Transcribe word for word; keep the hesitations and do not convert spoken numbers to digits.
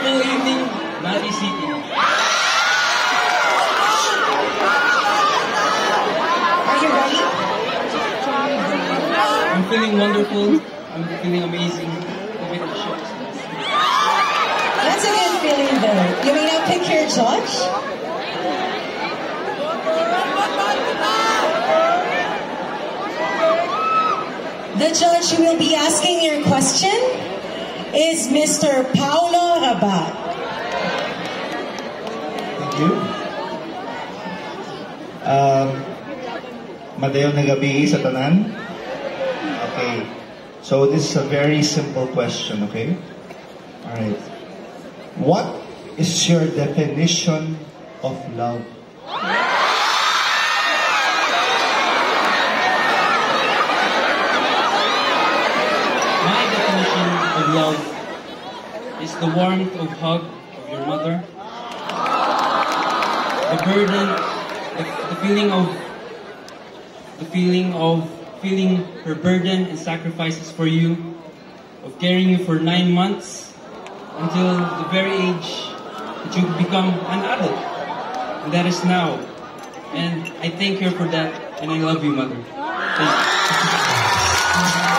wonderful evening, Mali City. Are you ready? I'm feeling wonderful. I'm feeling amazing. A bit of shocks. That's a good feeling though. You may now pick your judge. The judge who will be asking your question is Mister Paulo Rabat. Thank you. Um, Madayong na gabi sa tanan. Okay. So this is a very simple question, okay? Alright. What is your definition of love? My definition of love is the warmth of hug of your mother, the burden, the, the feeling of, the feeling of feeling her burden and sacrifices for you, of carrying you for nine months until the very age that you become an adult, and that is now. And I thank her for that, and I love you, mother. Thank you.